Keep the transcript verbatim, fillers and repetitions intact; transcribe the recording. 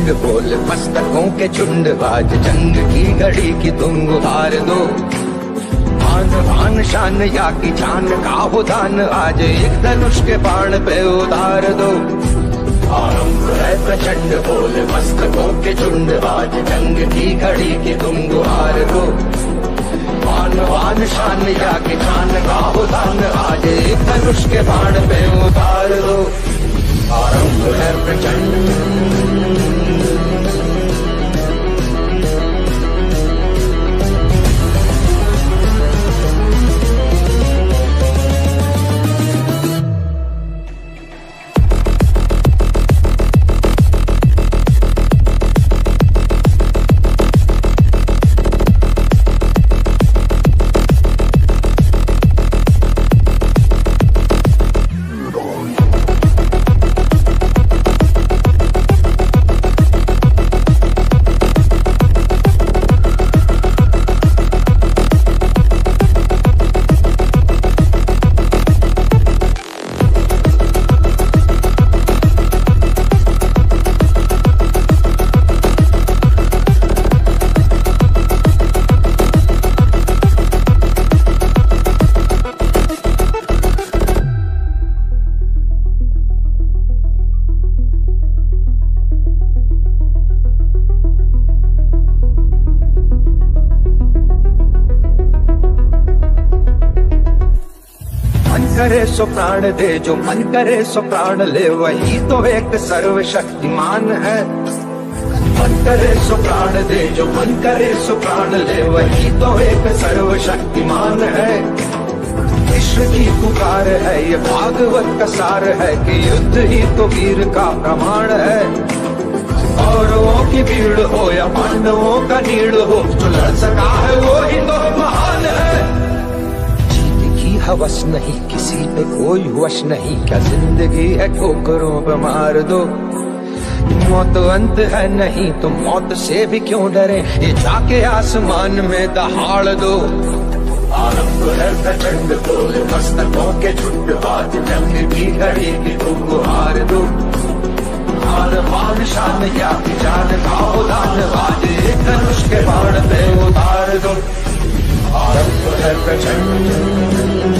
प्रचंड बोल मस्तकों के झुंड, आज जंग की घड़ी की तुम गुहार दो। आन बान शान या की जान का हो दान, आज एक धनुष के बाण पे उतार दो। आरंभ है प्रचंड बोल मस्तकों के झुंड, आज जंग की घड़ी की तुम गुहार दो। आन बान शान या की जान का हो दान, आज एक धनुष के बाण पे उतार दो। आरंभ है प्रचंड। करे सो प्राण दे, जो मन करे सो प्राण ले, वही तो एक सर्वशक्तिमान है। मन करे सो प्राण दे, जो मन करे सो प्राण ले, वही तो एक सर्वशक्तिमान है। विश्व की पुकार है ये भागवत का सार है, कि युद्ध ही तो वीर का प्रमाण है। कौरवों की भीड़ हो या पांडवों का नीड़ हो, जो लड़ सका है वो ही तो महान है। हवस नहीं किसी पे कोई वश नहीं, क्या जिंदगी है ठोकरों पे मार दो। मौत अंत है नहीं तो मौत से भी क्यों डरे, ये जाके आसमान में दहाड़ दो। आरंभ है प्रचंड बोल मस्तकों के झुंड, आज जंग की घड़ी की तुम गुहार दो। आन बान शान या की जान का हो दान, आज एक धनुष के बाण पे उतार दो। आरंभ है प्रचंड।